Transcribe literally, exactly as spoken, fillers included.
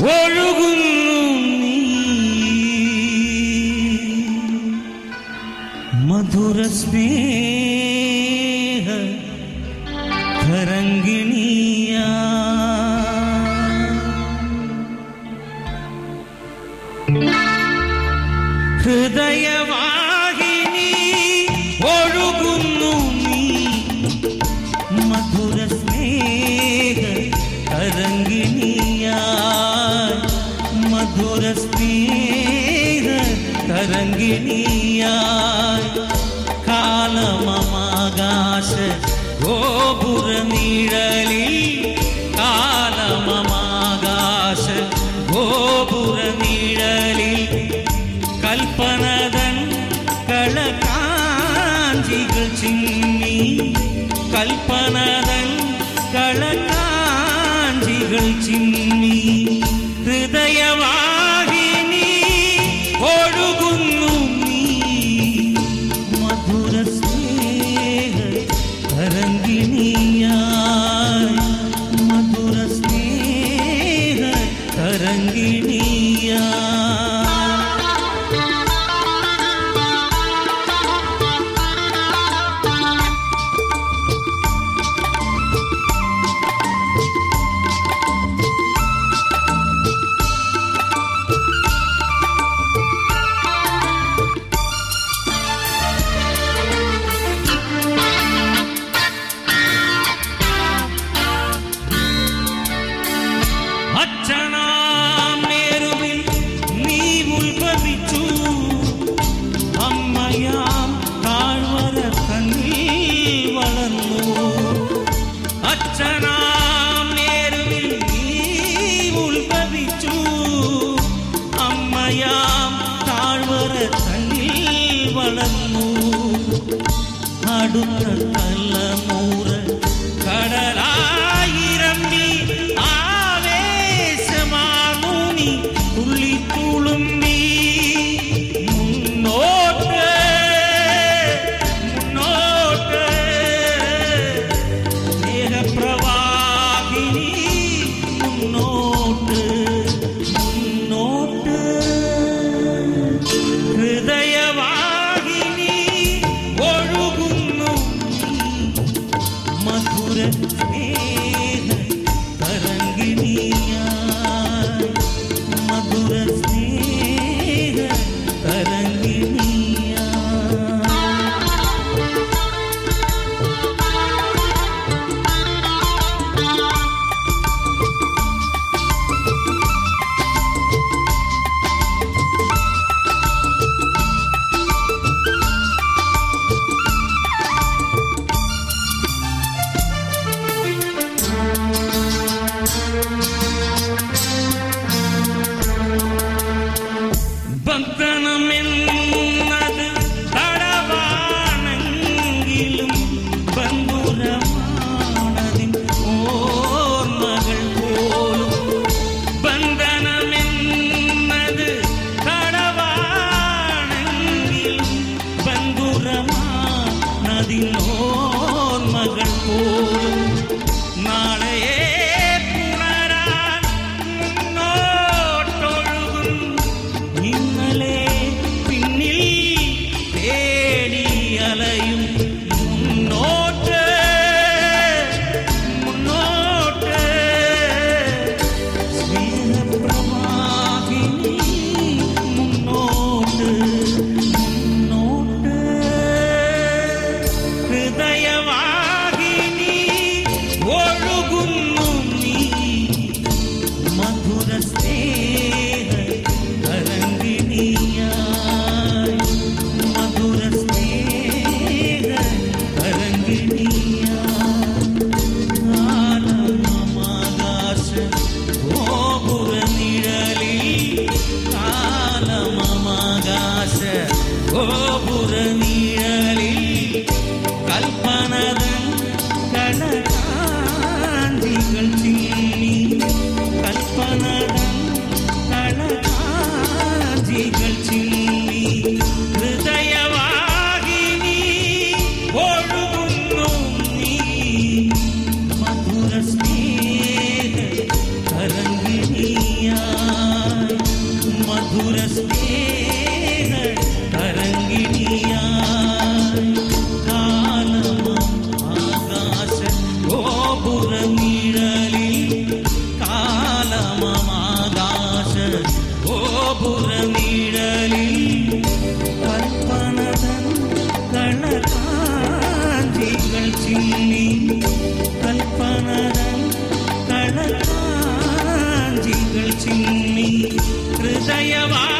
ഒഴുകുന്നു നീ മധുര സ്നേഹ തരംഗിണിയാ ഹൃദയവാഹിനി ഒഴുകുന്നു നീ മധുര സ്നേഹ തരംഗിണിയാ മധുര സ്നേഹ തരംഗിണിയാ കാലമമാകാശ ഗോപുര നിഴലിൽ കാലമമാകാശ ഗോപുര നിഴലിൽ കൽപ്പനതൻ കളകാഞ്ചികൾ ചിന്നി കൽപ്പനതൻ കളകാഞ്ചികൾ ചിന്നി ഹൃദയവാഹിനി ഒഴുകുന്നു നീ മധുര സ്നേഹ തരംഗിണിയായി മധുര സ്നേഹ തരംഗിണിയാ അച്ഛനാം നേരുവിൽ നീ ഉത്ഭവിച്ചു അമ്മയാം താഴ്വര തന്നിൽ വളർന്നു അച്ഛനാം നേരുവിൽ നീ ഉത്ഭവിച്ചു അമ്മയാം താഴ്വര തന്നിൽ വളർന്നു അടുത്ത തലമുറ കടലായിരമ്പി തുള്ളി തുളുമ്പി മുന്നോട്ട് മുന്നോട്ട് സ്നേഹപ്രവാഹിനി മുന്നോട്ട് മുന്നോട്ട് ഹൃദയവാഹിനി ഒഴുകുന്നു നീ நயவா